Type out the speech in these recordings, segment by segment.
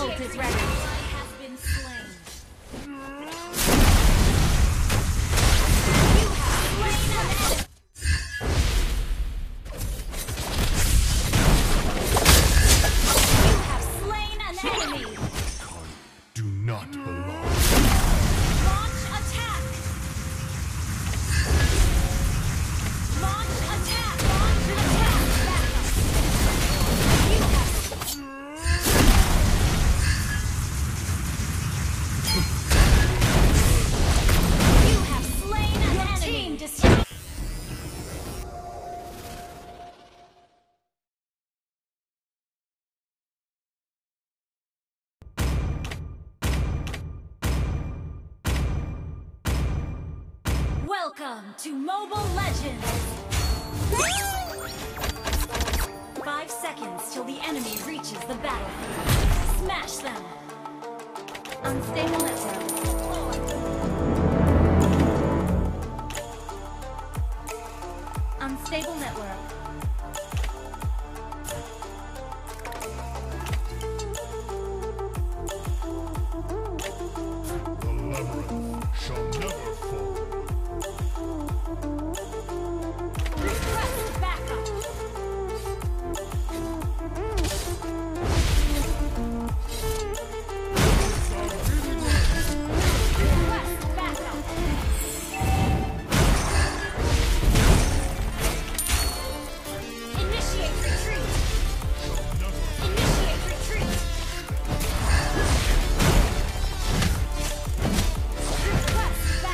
ult is ready. Has been slain. You have slain an enemy. Do not belong. Launch attack. Launch attack. Launch attack. Backup. You have slain an enemy. Team destroyed. Welcome to Mobile Legends! 5 seconds till the enemy reaches the battlefield. Smash them! Unstable network. Unstable network. The labyrinth shall never fall. Request backup! Request backup! Initiate retreat! Initiate retreat! Request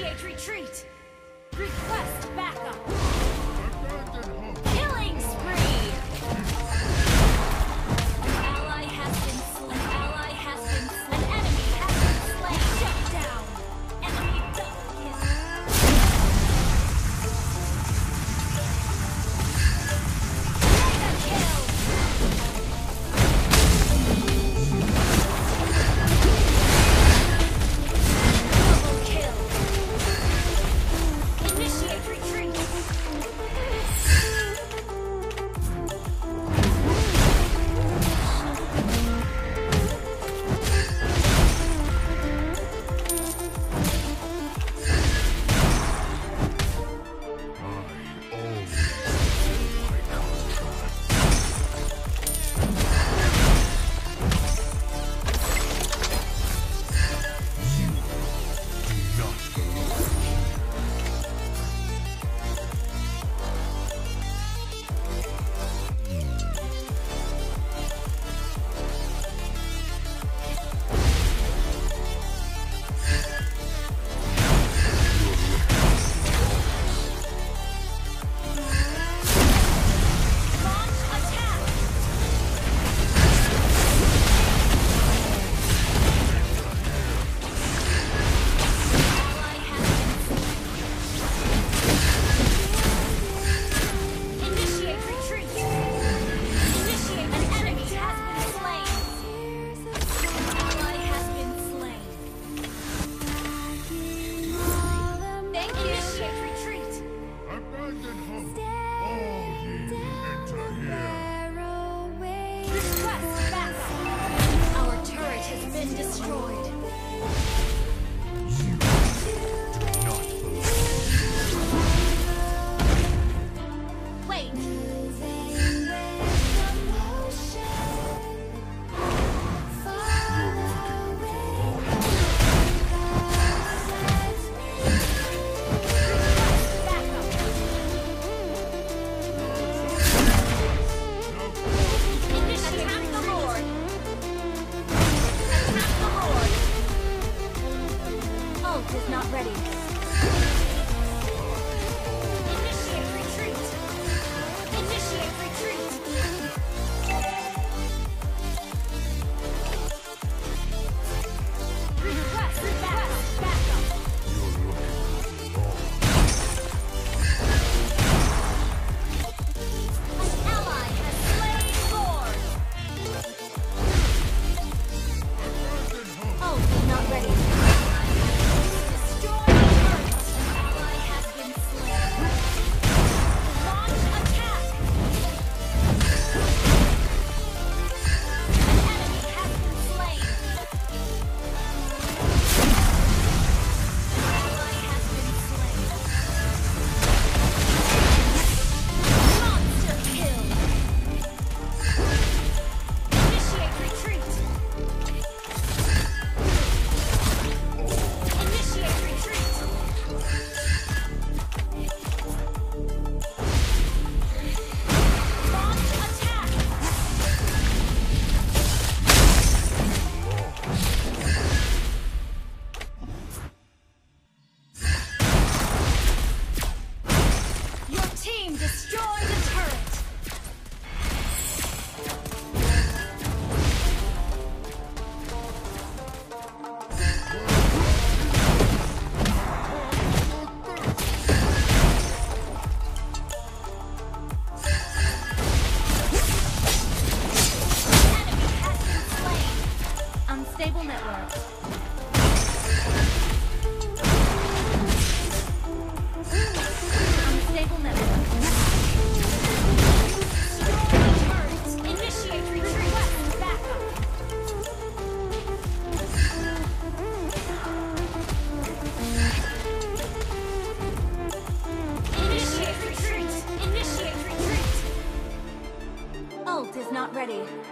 Initiate retreat. Request backup. Abandon hope. Killing spree. Ally has been slain. Ally has been slain. An enemy has been slain. Shut down. Enemy double kill. Mega kill. Double kill. Initiate retreat. I always hold my contract. You do not belong. Launch attack. Ally has been slain. Initiate retreat. Initiate. An enemy has been slain. Ally has been slain. Thank you. Initiate retreat. Abandon hope. All ye who enter here. Request backup. Our turret has been destroyed. You do not belong. Wait. You're looking for all. Backup. Initiate. Attack the Lord. Attack the Lord. Ult is not ready. Initiate retreat. Initiate retreat. Request backup. You're looking for all. An ally has slain Lord. Abandon hope. Ult is not ready. Destroy the turret. An ally has been slain. Launch attack. An enemy has been slain. An ally has been slain. Monster kill. Initiate retreat. Initiate retreat. Launch attack. Your team destroyed a turret. Enemy has been slain. Unstable network. Unstable network. Destroy the turret. Initiate retreat. Request backup. Initiate retreat. Initiate retreat. Ult is not ready.